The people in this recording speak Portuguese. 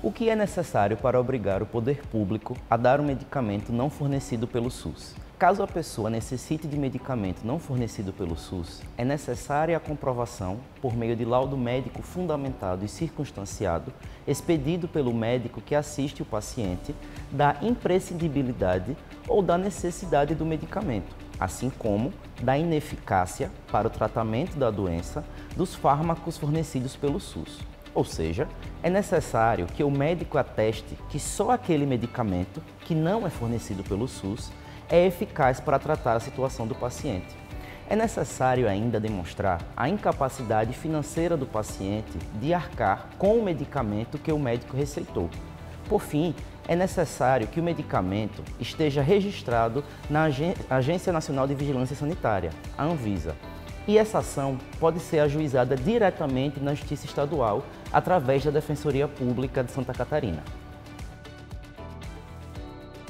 O que é necessário para obrigar o poder público a dar um medicamento não fornecido pelo SUS? Caso a pessoa necessite de medicamento não fornecido pelo SUS, é necessária a comprovação, por meio de laudo médico fundamentado e circunstanciado, expedido pelo médico que assiste o paciente, da imprescindibilidade ou da necessidade do medicamento, assim como da ineficácia para o tratamento da doença dos fármacos fornecidos pelo SUS. Ou seja, é necessário que o médico ateste que só aquele medicamento, que não é fornecido pelo SUS, é eficaz para tratar a situação do paciente. É necessário ainda demonstrar a incapacidade financeira do paciente de arcar com o medicamento que o médico receitou. Por fim, é necessário que o medicamento esteja registrado na Agência Nacional de Vigilância Sanitária, a Anvisa. E essa ação pode ser ajuizada diretamente na Justiça Estadual através da Defensoria Pública de Santa Catarina.